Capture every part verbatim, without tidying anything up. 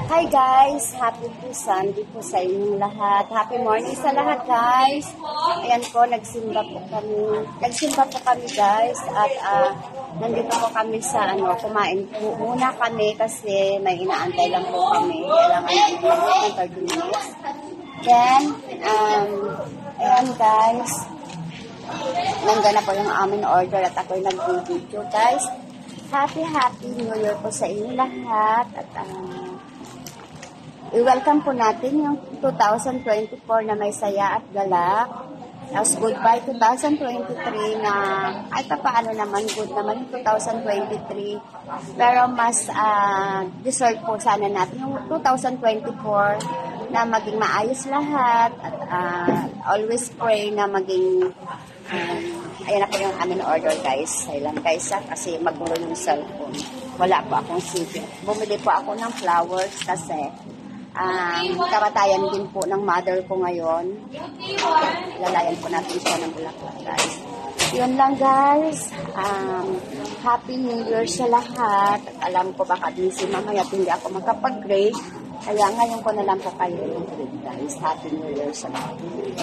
Hi guys! Happy po Sunday po sa inyong lahat. Happy morning sa lahat guys. Ayan po, nagsimba po kami. Nagsimba po kami guys. At uh, nandito po kami sa ano, kumain po muna kami kasi may inaantay lang po kami. Kailangan ng thirty minutes. Then, um, ayan guys. Nandun na po yung aming order at ako'y nag-video guys. Happy, happy New Year po sa inyo lahat. At uh, i-welcome po natin yung two thousand twenty-four na may saya at galak. Tapos goodbye two thousand twenty-three na ay papaano naman, good naman yung two thousand twenty-three. Pero mas uh, deserve po sana natin yung two thousand twenty-four na maging maayos lahat. At uh, always pray na maging um, ayan na po yung aming order guys. Ay lang guys ha, kasi magulo yung cellphone. Wala po akong C D. Bumili po ako ng flowers kasi Um, kamatayan din po ng mother ko ngayon. Lalayan po natin siya ng bulaklak guys. Yun lang guys. Um, Happy New Year sa lahat. At alam ko baka busy mamaya hindi ako makapag-grade. Kaya ngayon ko na lang po kayo yung grade guys. Happy New Year sa lahat.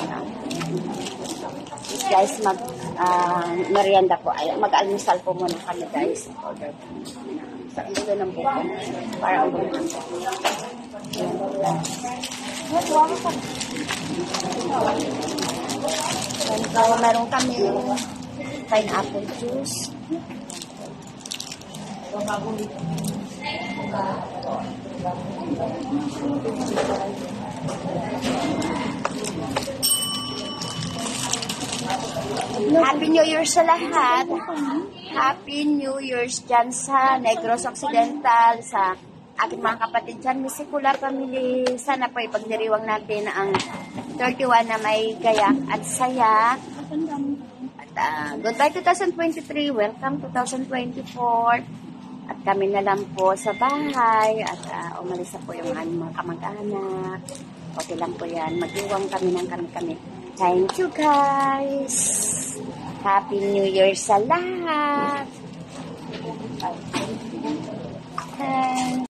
Guys, mag uh, merienda po. Ay, mag-almusal po muna kami guys. Order po sa ilo ng buko para umulan po. So, meron kami pineapple juice. Happy New Year sa lahat. Happy New Year's dyan sa Negros Occidental, sa aking mga kapatid dyan, Misikula Family. Sana po ipagdiriwang natin ang thirty-one na may gayak at saya. At uh, goodbye two thousand twenty-three, welcome two thousand twenty-four. At kami na lang po sa bahay at uh, umalis na po yung aming mga kamag-anak. Okay lang po yan, mag-iwang kami ng kami-kami. Thank you guys! Happy New Year sa lahat! Bye.